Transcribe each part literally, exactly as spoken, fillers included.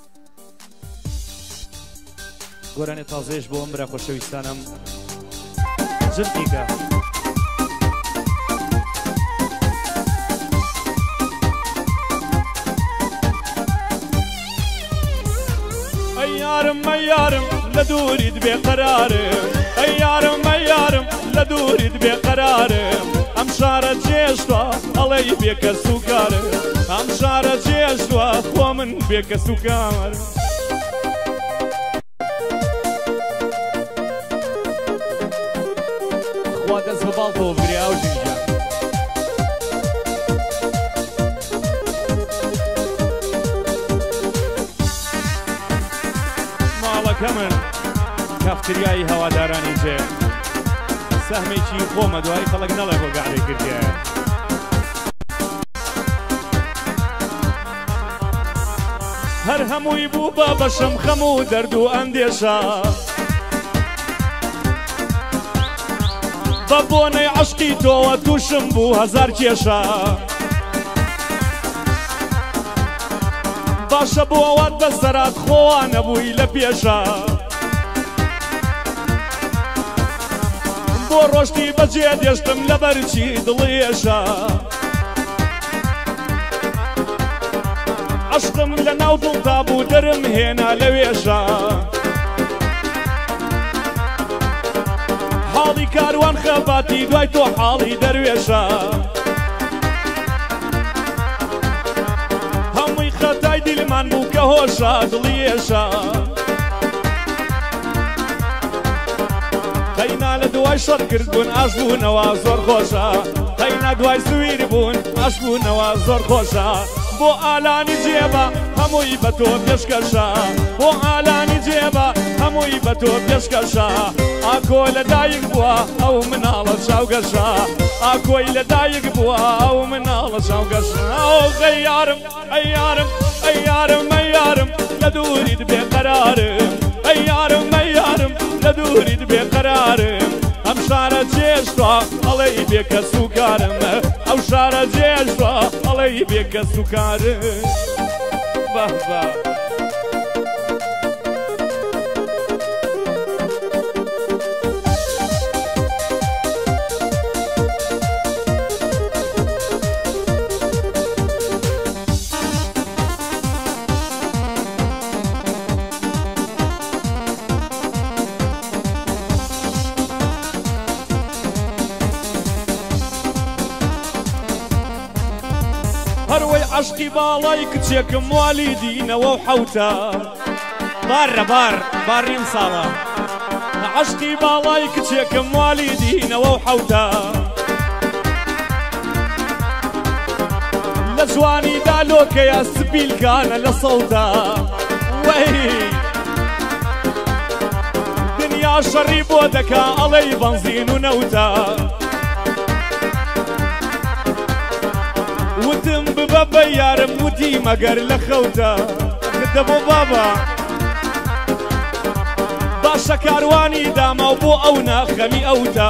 گۆرانێ تازەیەش بۆ ئەم برا خۆشەویستانم جنتیکە ئەی یارم ئەی یارم لە دووریت بێقەرارم ئەی یارم ئەی یارم لە دووریت بێقەرارم ئەم شارە جێشتوە ئەڵەی بێکەس و کارم ئەم شارە جێشتوە خۆ من بێکەس و کارم خوا دەست بە باڵتەوە بگرێ ئەو ژینجان ماڵەکە من کافتریایی هەوادارانی جێ سەهمێکی خۆمە دوای خەڵک نەڵێ بۆ گاڵێ کردیە هەر هەمووی بوو بە بەشم خەم و دەرد و ئەندێشە بە بۆنەی عەشقی تۆوە تووشم بوو هەزار کێشە باشە بۆ ئەوات بەسەرات خۆوە نەبووی لە پێشە بۆ ڕۆشتی بەجێ دێشتم لەبەرچی دڵێشە عەشقم لە ناو دڵدا بوو دەرم هێنا لەوێشە حاڵی کاروان خەباتی دوای تۆ حاڵی دەروێشە هەمووی خەتای دیلمان بوو کە هۆشە دڵیێشە قەینا لە دوای شەڕ کردبوون ئاش بوونەوە زۆر خۆشە قەینا دوای سویر بوون ئاش بوونەوە زۆر خۆشە بۆ ئالانی جێبە هەمووی بە تۆ پێشکەشە بۆ ئالانی جێبە هەمووی بە تۆ پێشکەشە ئاکۆ لەدایک بووە ئەو مناڵە چاوگەشە ئاکۆی لەدایک بووە ئەو مناڵە چاوگەشە ئەو ئەی یارم ئەی یارم ئەی یارم ئەی یارم لە دووریت بێقەرارم ئەی یارم ئەی یارم لە دووریت بێقەرارم ئەم شارە جێشتوە ئەڵەی بێکەس و کارم ئەو شارە جێشتوە ئەڵەی بێکەس و کارم بە بە هەروەی عەشقی باڵای کچێکم والی دینەوە و حەوتە بارە بار باریم ساڵە عەشقی باڵای کچێکم والی دینەوە و حەوتە لە جوانیدا لۆکەیە سپیلکانە لە سەوتە وەی دنیا شەڕی بۆ دەکا ئەڵەی بەنزین و نەوتە وتم ببە بە یارم وتی مەگەر لە خەوتە کردە بۆ بابە باشە کاروانی داما و بۆ ئەو ناخەمی ئەوتە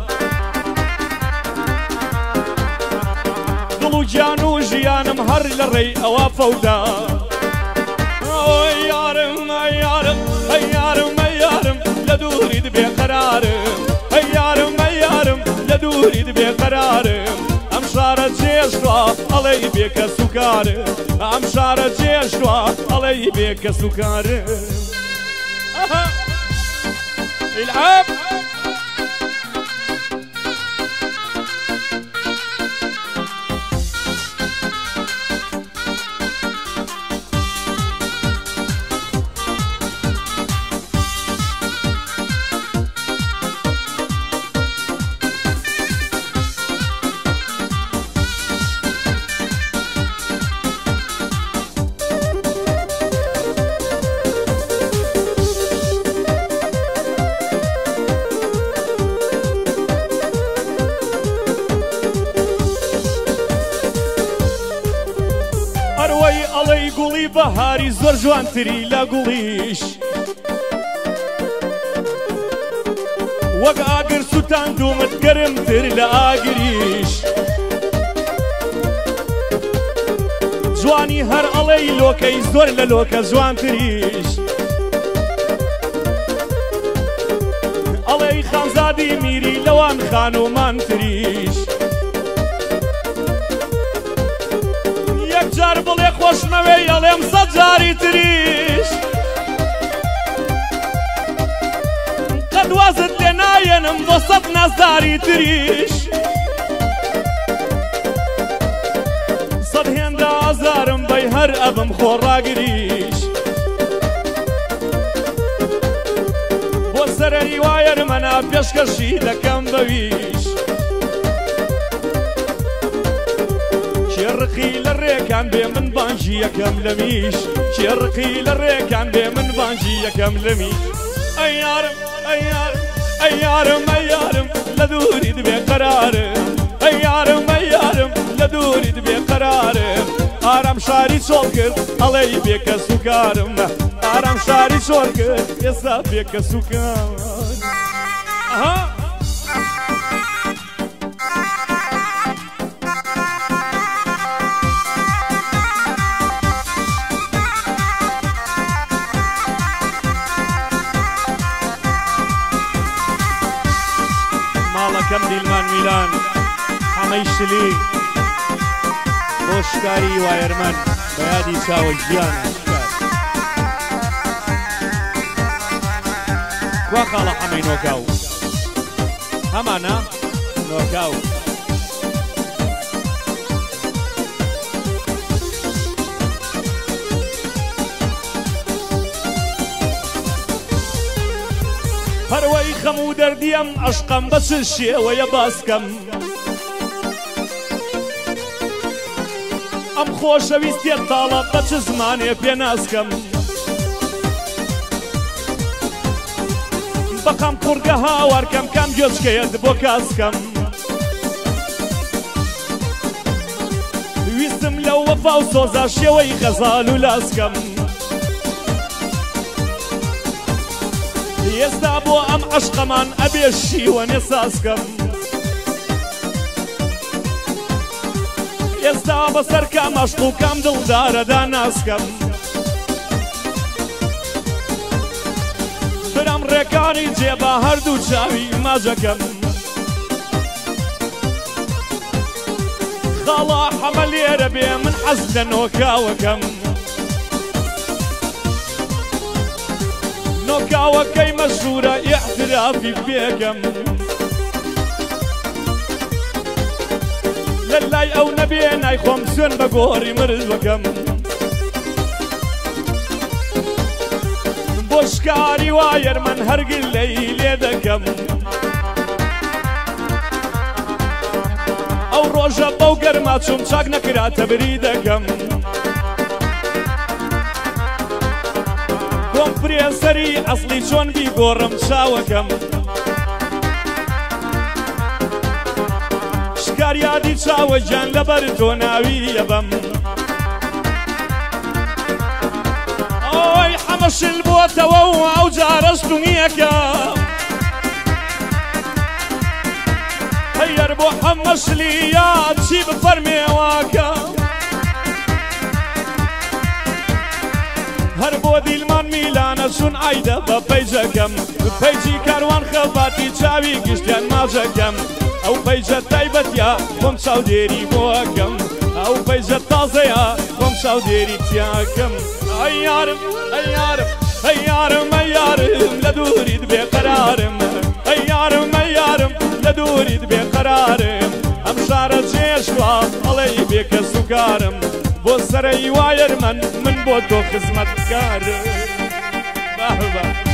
دڵ و گیان و ژیانم هەر لە ڕێی ئەوە فەوتە ئەی یارم ئەی یارم ئەی یارم ئەی یارم لە دووریت بێقەرارم ئەی یارم ئەی یارم لە دووریت بێقەرارم ئەم شارە جێشتوە ئەڵەی بێکەس و کارم ئەم شارە جێشتوە ئەڵەی بێکەس و کارم العب ئەڵەی گوڵی بەهاری زۆر جوانتری لە گوڵیش وەک ئاگر سووتان دوومت گەرمتر لە ئاگریش جوانی هەر ئەڵەی لۆکەی زۆر لە لۆکە جوانتریش ئەڵێی خانزادی میری لەوان خانومان تریش یەکجار بڵێ خۆشمەوەی ئەڵێم سەد جاری تریش قەت وازت لێ نایەنم بۆ سەد نازداری تریش سەد هێندە ئازارم بەی هەر ئەبم خۆڕاگریش بۆ سەرەری وایەرمەنا پێشکەشی دەکەم بەویش چێڕقی لە ڕێکان بێ من بانجی یەکەم لەمیش چێڕقی لە ڕێکان بێ من بانجی یەکەم لەمی ئەی یارم ئەی یارم ئەی یارم ئەی یارم لە دووریت بێقەرارم ئەی یارم ئەی یارم لە دووریت بێقەرارم ئارام شاری چۆڵ کرد ئەڵێی بێکە سوکارم ئارام شاری چۆڵ کرد ئێستا بێکە سوکار ماڵەکەم دیلمان میلان حەمەی شلی بۆ شکاری وایەرمەن بە یادی چاوە ژیانە شکار وا خاڵە حەمەی نۆکاو هەمانە نۆکاو هەروەی خەم و دەردیم عەشقەم بە چ شێوەیە باسکەم ئەم خۆشەویستیە تاڵە بە چ زمانێ پێناسکەم بەقەم قورگە هاوارکەم کام گوێچکەیەت بۆ کاسکەم ویستم لەو وەفا و سۆزا شێوەی غەزال و لاسکەم ئێستا بۆ ئەم عەشقەمان ئەبێ شیوەنێ ساسکەم ئێستا بەسەر کام عەشق و کام دڵدارەدا ناسکەم برام ڕێکانی جێبا هەردوو چاوی ماجەکەم خاڵا حەمە لێرە بێ من حەز لە نۆکاوەکەم نۆکاوەکەی مەشهورە ئیعترافی پێکەم لە لای ئەو نەبێ نایخۆم سوێن بە گۆڕی مردوەکەم بۆ شکاری وایەرمەن هەرگل لەی لێ دەکەم ئەو ڕۆژە بەو گەرما چوم چاک نەکراتە بری دەکەم کۆمپرێسەری ئەسڵی چۆن بیگۆڕم چاوەکەم شکاریادی چاوە گیان لەبەر تۆ ناوی یەبەم ئۆی حەمەشل بۆتەوە و ئەو جارەش دونیەکەم هەیەر بۆ حەمەشلی یاد چی بفەرمێواکەم هەر بۆ دیلمان میلانە چون ئایدە بە پەیجەکەم پەیجی کاروان خەباتی چاوی گشتیان ماجەکەم ئەو پەیجە تایبەتە بۆم چاودێری بۆکەم ئەو پەیجە تازەیە بۆم چاودێری تیاکەم ئەی یارم ئەی یارم ئەی یارم ئەی یارم لە دووریت بێقەرارم ئەی یارم ئەی یارم لە دووریت بێقەرارم ئەم شارە جێشوا ئەڵێی بێکە سوکارم بۆ سەرەی وایەرمەن من بۆ تۆ خزمەتکارم.